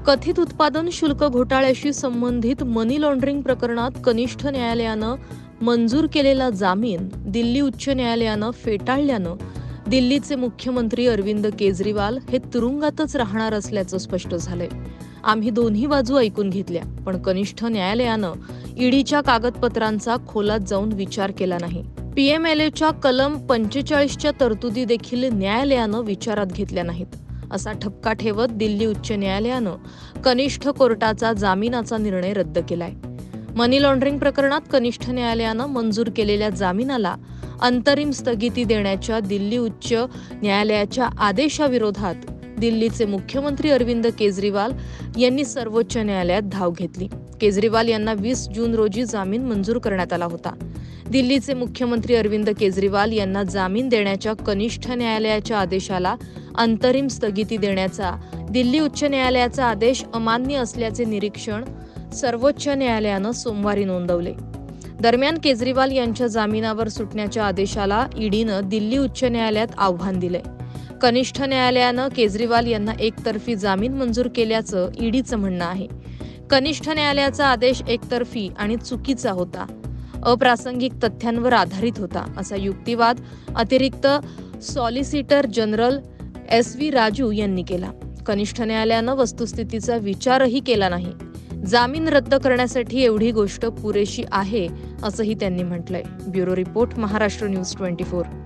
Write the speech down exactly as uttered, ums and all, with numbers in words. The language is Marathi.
कथित उत्पादन शुल्क घोटाळ्याशी संबंधित मनी लॉन्ड्रिंग प्रकरणात कनिष्ठ न्यायालयानं मंजूर केलेला जामीन दिल्ली उच्च न्यायालयानं फेटाळल्यानं दिल्लीचे मुख्यमंत्री अरविंद केजरीवाल हे तुरुंगातच राहणार असल्याचं स्पष्ट झालंय. आम्ही दोन्ही बाजू ऐकून घेतल्या, पण कनिष्ठ न्यायालयानं ईडीच्या कागदपत्रांचा खोलात जाऊन विचार केला नाही. पीएमएलएच्या कलम पंचेचाळीसच्या तरतुदी देखील न्यायालयानं विचारात घेतल्या नाहीत, असा ठपका ठेवत दिल्ली उच्च न्यायालयानं कनिष्ठ कोर्टाचा जामिनाचा निर्णय रद्द केलाय. मनी लॉन्ड्रिंग प्रकरणात कनिष्ठ न्यायालयानं मंजूर केलेल्या जामिनाला अंतरिम स्थगिती देण्याच्या दिल्ली उच्च न्यायालयाच्या आदेशाविरोधात दिल्लीचे मुख्यमंत्री अरविंद केजरीवाल यांनी सर्वोच्च न्यायालयात धाव घेतली. केजरीवाल यांना वीस जून रोजी जामीन मंजूर करण्यात आला होता. दिल्लीचे मुख्यमंत्री अरविंद केजरीवाल यांना जामीन देण्याच्या कनिष्ठ न्यायालयाच्या आदेशाला अंतरिम स्थगिती देण्याचा दिल्ली उच्च न्यायालयाचा आदेश अमान्य असल्याचे निरीक्षण सर्वोच्च न्यायालयानं सोमवारी नोंदवले. दरम्यान केजरीवाल यांच्या जामिनावर सुटण्याच्या आदेशाला ईडीनं दिल्ली उच्च न्यायालयात आव्हान दिलंय. कनिष्ठ न्यायालयानं केजरीवाल यांना एकतर्फी जामीन मंजूर केल्याचं ईडीचं म्हणणं आहे. कनिष्ठ न्यायालयाचा आदेश एकतर्फी आणि चुकीचा होता, अप्रासंगिक तथ्यांवर आधारित होता, असा युक्तिवाद अतिरिक्त solicitor general S V Raju यांनी केला. कनिष्ठ न्यायालयानं वस्तुस्थितीचा विचारही केला नाही. जामीन रद्द करण्यासाठी एवढी गोष्ट पुरेशी आहे, असंही त्यांनी म्हटलंय. Bureau report, Maharashtra news twenty four.